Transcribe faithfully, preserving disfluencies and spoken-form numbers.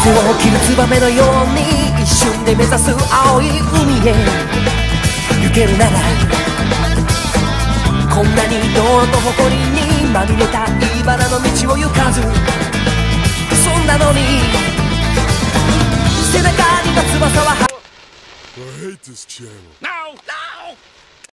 を切るツバメのように一瞬で目指す青い海へ行けるなら、こんなに泥と埃にまみれた茨の道を行かず、そんなのに背中にの翼は I hate this channel. No! No!